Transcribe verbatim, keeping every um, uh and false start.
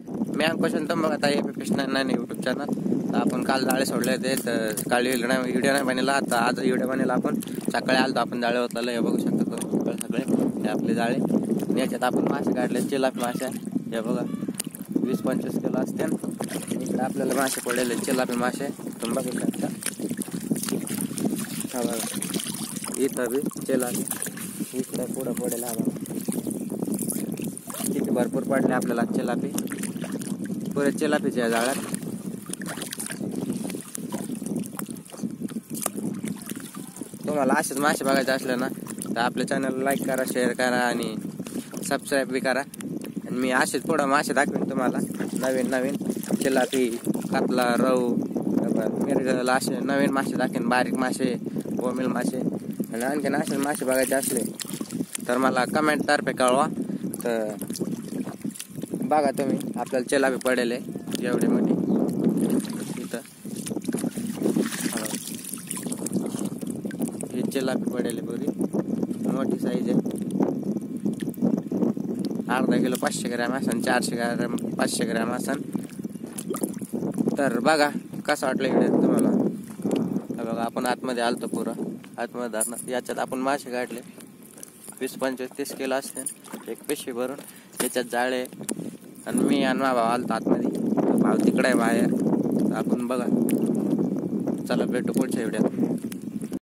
मी अंकुश आणि तुम्ही बघत आहे एपी नाईन यूट्यूब चॅनल. तर आपण काल जाळे सोडले होते, तर काल व्हिडिओ नाही व्हिडिओ नाही बनवला. आता आज व्हिडिओ बनवला. आपण सकाळी आलो आपण जाळे होतला, हे बघू शकतो तुम्ही सगळे हे आपले जाळे. आणि याच्यात आपण मासे काढले, चिलापी मासे. हे बघा वीस पंचवीस किलो असते. इकडे आपल्याला मासे पडलेले चिलापी मासे तुम्ही बघू शकता. हा बघा इथं बी चिलापी, इथं पुढं पडेल. हा बघा किती भरपूर पडले आपल्याला चिलापी, पुरे चिलापीच्या जाळ्यात. तुम्हाला असेच मासे बघायचे असले ना तर आपल्या चॅनलला लाईक करा, शेअर करा आणि सबस्क्राईब बी करा. आणि मी असेच पुढं मासे दाखवेन तुम्हाला, नवीन नवीन चिलापी, कातला, रहू, मिरगल असे नवीन मासे दाखवेन. बारीक मासे, बोंबील मासे. आणि आणखीन असे मासे बघायचे असले तर मला कमेंटतर्फे कळवा. तर बघा तुम्ही आपल्याला चिलापी पडेल एवढी मोठी इथं. ही चिलापी पडेल बरी मोठी साईज आहे. अर्धा किलो पाचशे ग्रॅम असन, चारशे ग्रॅम पाचशे ग्रॅम असन. तर बघा कसं वाटलं व्हिडिओ तुम्हाला. बघा आपण आतमध्ये आलतो, पुरं आतमध्ये धरणार. याच्यात आपण मासे काढले वीस पंचवीस तीस किलो असते, एक पिशवी भरून. त्याच्यात जाळे आणि मी आणि मा भाव आलतो आतमध्ये. भाव तिकडे आहे बाहेर. आपण बघा, चला भेटू पुढच्या व्हिडिओत.